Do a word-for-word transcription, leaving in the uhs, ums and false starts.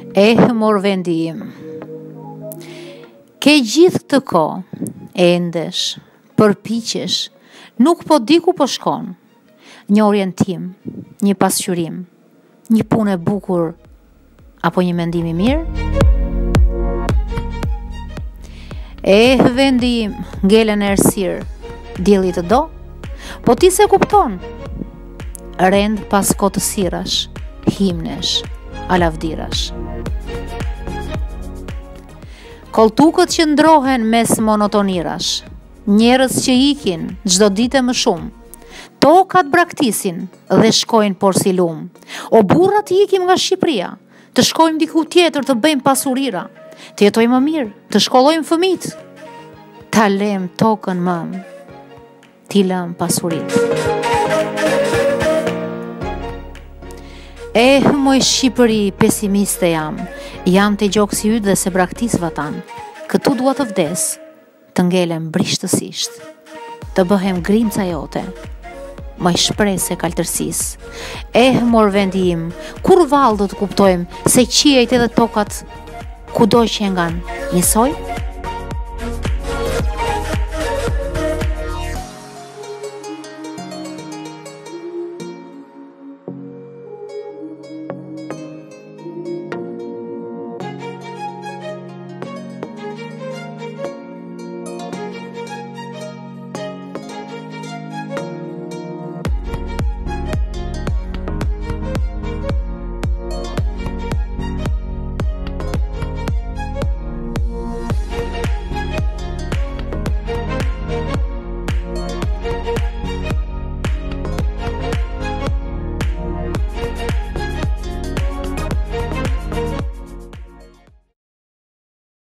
E mor vendi im. Ke gjithë të ko, e ndesh, përpiqesh, nuk po di ku po shkon. Një orientim, një pasqyrim, një punë e bukur, apo një mendim i mirë? E vendi im, ngelen e errësirë, dielli të do, po ti se kupton. Rend pas kotësirash, himnesh, alavdirash. Koltukët që ndrohen mes monotonirash, njerëz që ikin çdo ditë më shumë, tokat braktisin dhe shkojnë por si lum. O burrat i ikim nga Shqipëria, të shkojmë diku tjetër të bëjmë pasurira, të jetojmë më mirë, të shkollojmë fëmijët, ta lëm tokën më, ti lëm pasuritë. Eh, moj Shqipëri, pesimiste jam, jam të gjokë si ytë dhe se braktis vatan, këtu dua të vdes, të ngelem brishtësisht, të bëhem grimca jote, moj shprese kaltërsis. Eh, mor vendi im, kur vallë do të kuptojmë se qiejt edhe tokat, ku doj që ngan, njësoj?